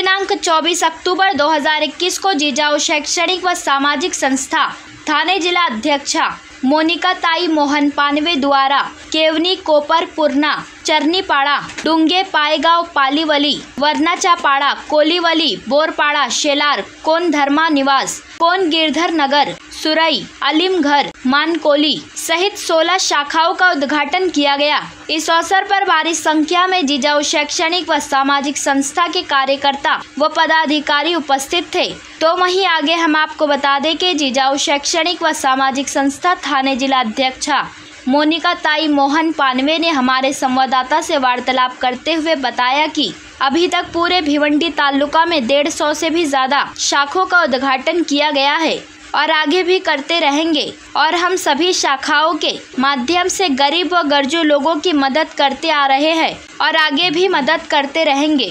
दिनांक 24 अक्टूबर 2021 को जिजाऊ शैक्षणिक व सामाजिक संस्था थाने जिला अध्यक्षा मोनिका ताई मोहन पानवे द्वारा केवनी, कोपर, पुरना, चरनीपाड़ा, डुंगे, पायगांव, पालीवली, वरनाचा पाड़ा, कोलीवली, बोरपाड़ा, शेलार, कोन धर्मा निवास, कोन गिरधर नगर, सुरई, अलीमघर, मानकोली सहित 16 शाखाओं का उद्घाटन किया गया। इस अवसर पर भारी संख्या में जिजाऊ शैक्षणिक व सामाजिक संस्था के कार्यकर्ता व पदाधिकारी उपस्थित थे। तो वहीं आगे हम आपको बता दें कि जिजाऊ शैक्षणिक व सामाजिक संस्था थाने जिला अध्यक्षा मोनिका ताई मोहन पानवे ने हमारे संवाददाता से वार्तालाप करते हुए बताया कि अभी तक पूरे भिवंडी तालुका में 150 से भी ज्यादा शाखों का उद्घाटन किया गया है और आगे भी करते रहेंगे और हम सभी शाखाओं के माध्यम से गरीब व गरजू लोगों की मदद करते आ रहे हैं और आगे भी मदद करते रहेंगे।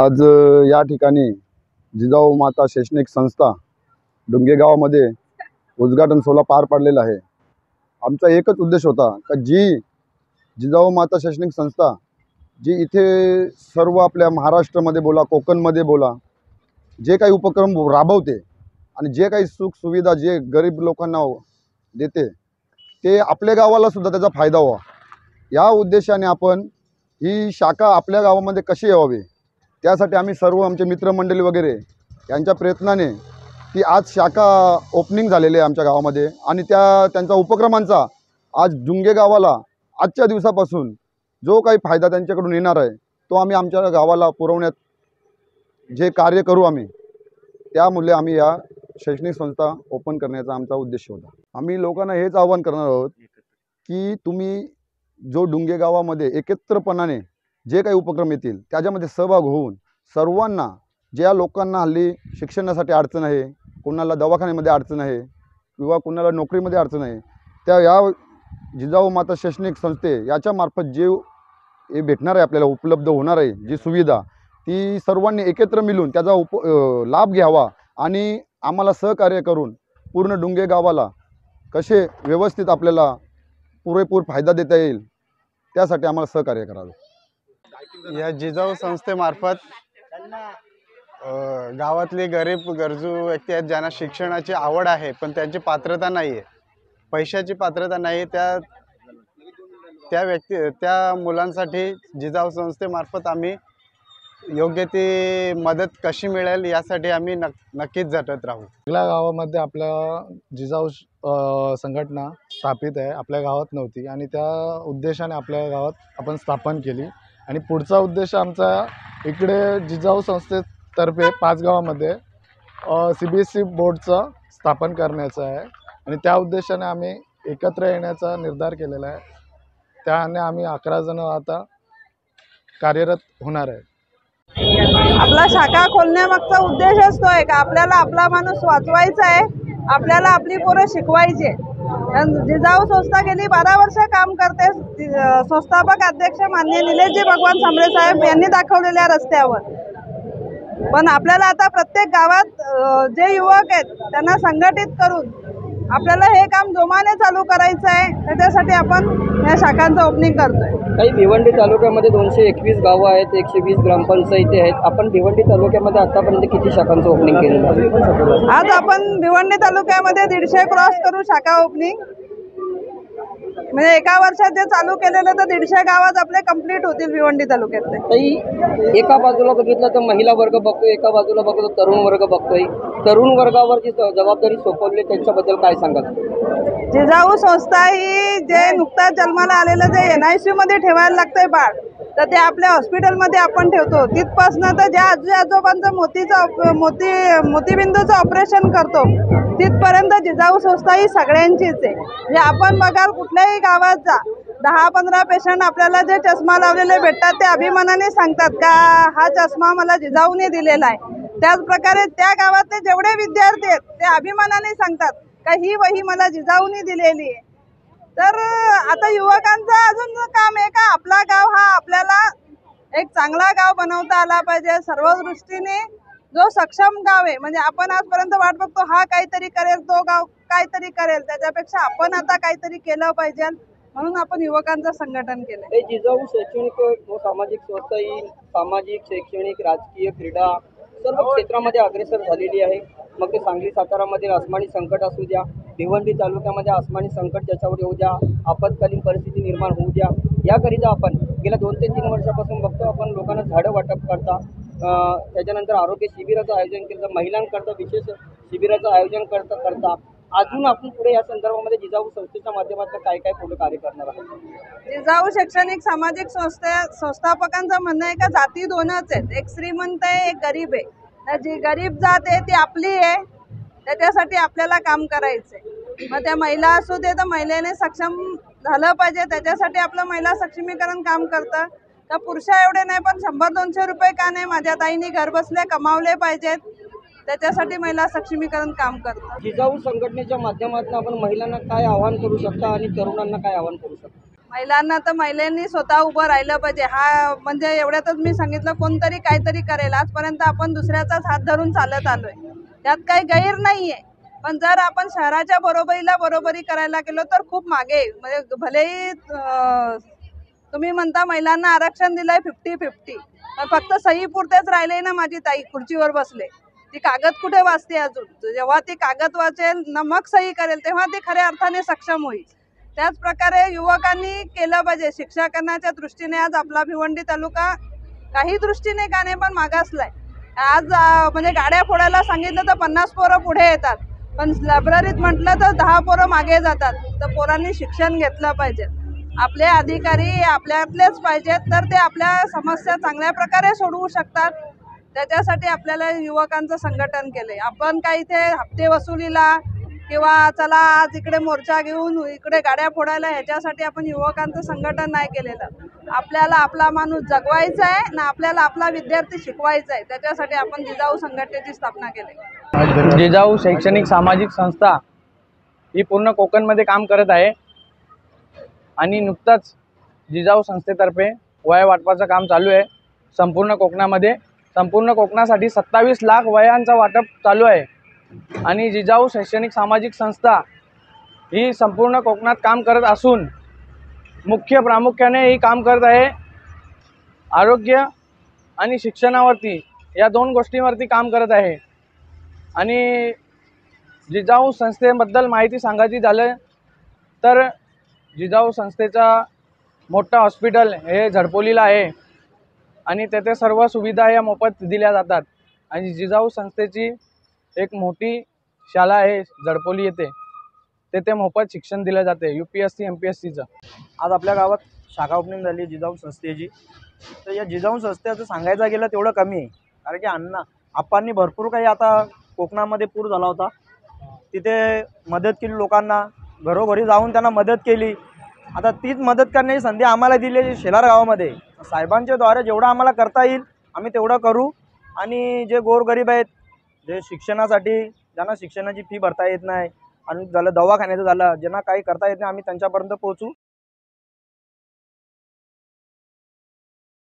आज या ठिकाणी जिजाऊ माता शैक्षणिक संस्था डुंगे गावामध्ये उद्घाटन सोहळा पार पडलेला आहे। आमचा एकच उद्देश होता का जी जिजाऊ माता शैक्षणिक संस्था जी इथे सर्व आपल्या महाराष्ट्रामध्ये बोला, कोकणमध्ये बोला, जे काही उपक्रम राबवते आणि जे काही सुख सुविधा जे गरीब लोकांना देते ते आपल्या गावाला सुद्धा त्याचा फायदा व्हावा, या उद्देशाने आपण ही शाखा आपल्या गावामध्ये कशी यावी त्यासाठी आम्ही सर्व आमचे मित्रमंडळी वगैरे यांच्या प्रयत्नाने ती आज शाखा ओपनिंग झालेली आहे आमच्या गावामध्ये। आणि त्यांचा उपक्रमांचा आज डुंगे गावाला आजच्या दिवसापासून जो काही फायदा त्यांच्याकडून येणार आहे तो आम्ही आमच्या गावाला पुरवण्यात जे कार्य करू आम्ही, त्यामुळे आम्ही या शैक्षणिक संस्था ओपन करण्याचा आमचा उद्देश होता। आम्ही लोकांना हेच आवाहन करणार आहोत की तुम्ही जो डुंगे गावामध्ये एकत्रपणाने जे काही उपक्रम येतील त्याच्यामध्ये सहभाग होऊन सर्वांना, ज्या लोकांना हल्ली शिक्षणासाठी अडचण आहे, कोणाला दवाखान्यामध्ये अडचण आहे किंवा कोणाला नोकरीमध्ये अडचण आहे, त्या या जिजाऊ माता शैक्षणिक संस्थे याच्यामार्फत जे हे भेटणार आहे आपल्याला उपलब्ध होणार आहे जी सुविधा, ती सर्वांनी एकत्र मिळून त्याचा लाभ घ्यावा आणि आम्हाला सहकार्य करून पूर्ण डुंगे गावाला कसे व्यवस्थित आपल्याला पुरेपूर फायदा देता येईल त्यासाठी आम्हाला सहकार्य करावे। या जिजाऊ संस्थेमार्फत गावातले गरीब गरजू व्यक्ती आहेत ज्यांना शिक्षणाची आवड आहे पण त्यांची पात्रता नाही आहे, पैशाची पात्रता नाही, त्या मुलांसाठी जिजाऊ संस्थेमार्फत आम्ही योग्य ती मदत कशी मिळेल यासाठी आम्ही नक्कीच झटत राहू। आपल्या गावामध्ये आपल्या जिजाऊ संघटना स्थापित आहे, आपल्या गावात नव्हती आणि त्या उद्देशाने आपल्या गावात आपण स्थापन केली। आणि पुढचा उद्देश आमचा इकडे जिजाऊ संस्थेतर्फे 5 गावामध्ये CBSE बोर्डचं स्थापन करण्याचं आहे आणि त्या उद्देशाने आम्ही एकत्र येण्याचा निर्धार केलेला आहे। त्याने आम्ही 11 जण आता कार्यरत होणार आहे। आपला शाखा खोलण्यामागचा उद्देशच तो आहे का आपल्याला आपला माणूस वाचवायचा आहे, आपल्याला आपली पोरं शिकवायची आहे। जिजाऊ संस्था गेली 12 वर्ष काम करते। संस्थापक अध्यक्ष माननीय निलेशजी भगवान सांबळे साहेब यांनी दाखवलेल्या रस्त्यावर, पण आपल्याला आता प्रत्येक गावात जे युवक आहेत त्यांना संघटित करून आपल्याला हे काम जोमाने चालू करायचं आहे। त्याच्यासाठी आपण या शाखांचं ओपनिंग करतोय। काही भिवंडी तालुक्यामध्ये 221 गावं आहेत, 120 ग्रामपंचायती आहेत। आपण भिवंडी तालुक्यामध्ये आतापर्यंत किती शाखांचं ओपनिंग केलेलं आहे? आज आपण भिवंडी तालुक्यामध्ये 150 क्रॉस करू शाखा ओपनिंग, म्हणजे एका वर्षात जे चालू केलेलं तर 150 गावात आपले कंप्लीट होतील भिवंडी तालुक्यातले। काही एका बाजूला बघितलं तर महिला वर्ग बघतोय, एका बाजूला बघतो तरुण वर्ग बघतोय। तरुण वर्गावर जी जबाबदारी सोपवली त्याच्याबद्दल काय सांगाल? जिजाऊ संस्था ही जे नुकताच जन्माला आलेलं जे NICU मध्ये ठेवायला लागतंय बाळ, तर ते आपल्या हॉस्पिटलमध्ये आपण ठेवतो। तिथपासनं तर ज्या आजी आजोबांचं मोतीबिंदूचं ऑपरेशन करतो तिथपर्यंत जिजाऊ संस्था ही सगळ्यांचीच आहे। म्हणजे आपण बघाल कुठल्याही गावात जा, 10-15 पेशंट आपल्याला जे चष्मा लावलेले भेटतात ते अभिमानाने सांगतात का हा चष्मा मला जिजाऊने दिलेला आहे। त्याचप्रकारे त्या गावातले जेवढे विद्यार्थी आहेत ते अभिमानाने सांगतात का ही वही मला जिजाऊने दिलेली आहे। तर आता युवकांचं अजून काम आहे का आपला गाव हा आपल्याला एक चांगला गाव बनवता आला पाहिजे। सर्व दृष्टीने जो सक्षम गाव आहे, म्हणजे आपण आजपर्यंत वाट बघतो हा काहीतरी करेल, तो गाव काहीतरी करेल, त्याच्यापेक्षा आपण आता काहीतरी केलं पाहिजे, म्हणून आपण युवकांचं संघटन केलं। जिजाऊ शैक्षणिक व सामाजिक संस्था ही सामाजिक, शैक्षणिक, राजकीय, क्रीडा सर्व क्षेत्रामध्ये अग्रेसर झालेली आहे। मग ते सांगली सातारामध्ये आसमानी संकट असू द्या, भिवंडी तालुक्यामध्ये आसमानी संकट ज्याच्यावर येऊ द्या, आपत्कालीन परिस्थिती निर्माण होऊ द्या, याकरिता आपण गेल्या 2 ते 3 वर्षापासून बघतो आपण लोकांना झाडं वाटप करता, त्याच्यानंतर आरोग्य शिबिराचं आयोजन केलं, महिलांकरता विशेष शिबिराचं आयोजन करता अजून आपण पुढे या संदर्भामध्ये जिजाऊ संस्थेच्या माध्यमातून काय काय पुढे कार्य करणार आहोत? जिजाऊ शैक्षणिक सामाजिक संस्थापकांचं म्हणणं आहे का जाती 2च आहेत, एक श्रीमंत आहे, एक गरीब आहे। जी गरीब जात आहे ती आपली आहे, त्याच्यासाठी आपल्याला काम करायचंय। मग त्या महिला असू दे तर महिलेने सक्षम झालं पाहिजे, त्याच्यासाठी आपलं महिला सक्षमीकरण काम करतं। तर पुरुष एवढे नाही पण 100-200 रुपये का नाही माझ्या ताईंनी घर बसल्या कमावले पाहिजेत, त्याच्यासाठी महिला सक्षमीकरण काम करतं। जिजाऊ संघटनेच्या माध्यमातून आपण महिलांना काय आवाहन करू शकता आणि तरुणांना काय आवाहन करू शकता? महिलांना तर महिलांनी स्वतः उभं राहिलं पाहिजे. हा म्हणजे एवढ्यातच मी सांगितलं कोणतरी काहीतरी करेल. आजपर्यंत आपण दुसऱ्याचाच हात धरून चालत आलोय, त्यात काही गैर नाहीये. पण जर आपण शहराच्या बरोबरीला बरोबरी करायला गेलो तर खूप मागे आहे. म्हणजे भलेही तुम्ही म्हणता महिलांना आरक्षण दिलंय 50-50, पण फक्त सही पुरतेच राहिले ना. माझी ताई खुर्चीवर बसले, ती कागद कुठे वाचते अजून? जेव्हा ती कागद वाचेल ना मग सही करेल तेव्हा ती खऱ्या अर्थाने सक्षम होईल. त्याच प्रकारे युवकांनी केलं पाहिजे. शिक्षणाच्या दृष्टीने आज आपला भिवंडी तालुका काही दृष्टीने का नाही पण मागासलाय. आज म्हणजे गाड्या फोडायला सांगितलं तर 50 पोरं पुढे येतात, पण लायब्ररीत म्हटलं तर 10 पोरं मागे जातात. तर पोरांनी शिक्षण घेतलं पाहिजे. आपले अधिकारी आपल्यातलेच पाहिजेत, तर ते आपल्या समस्या चांगल्या प्रकारे सोडवू शकतात. त्याच्यासाठी आपल्याला युवकांचं संघटन केलंय. आपण काही इथे हप्ते वसुलीला किंवा चला आज इकडे मोर्चा घेऊन इकडे गाड्या फोडायला ह्याच्यासाठी आपण युवकांचं संघटन नाही केलेलं. आपल्याला आपला माणूस जगवायचा आहे ना, आपल्याला आपला विद्यार्थी शिकवायचा आहे. त्याच्यासाठी आपण जिजाऊ संघटनेची स्थापना केली. जिजाऊ शैक्षणिक सामाजिक संस्था ही पूर्ण कोकणमध्ये काम करत आहे आणि नुकताच जिजाऊ संस्थेतर्फे वया वाटपाचं काम चालू आहे संपूर्ण कोकणामध्ये. संपूर्ण कोकणासाठी 27 लाख वयांचा वाटप चालू आहे आणि जिजाऊ शैक्षणिक सामाजिक संस्था ही संपूर्ण कोकणात काम करत असून प्रामुख्याने ही काम करत आहे आरोग्य आणि शिक्षणावरती, या 2 गोष्टींवरती काम करत आहे. आणि जिजाऊ संस्थेबद्दल माहिती सांगायची झालं तर जिजाऊ संस्थेचा मोठा हॉस्पिटल हे झडपोलीला आहे आणि तेथे सर्व सुविधा या मोफत दिल्या जातात. आणि जिजाऊ संस्थेची एक मोठी शाळा आहे झडपोली येथे, तेथे मोफत शिक्षण दिले जाते UPSC MPSCचं. आज आपल्या गावात शाखा ओपनिंग झाली जिजाऊ संस्थेची. तर या जिजाऊ संस्थेचं सांगायचं गेलं तेवढं कमी आहे, कारण की आप्पांनी भरपूर काही आता कोकणामध्ये पूर झाला होता, तिथे मदत केली लोकांना, घरोघरी जाऊन त्यांना मदत केली. आता तीच मदत करण्याची संधी आम्हाला दिली शेलार गावामध्ये. साहेबांच्या द्वारे जेवढं आम्हाला करता येईल आम्ही तेवढं करू. आणि जे गोरगरीब आहेत, जे शिक्षणासाठी ज्यांना शिक्षणाची फी भरता येत नाही आणि झालं दवाखान्याचं झालं, ज्यांना काही करता येत नाही, आम्ही त्यांच्यापर्यंत पोहोचू.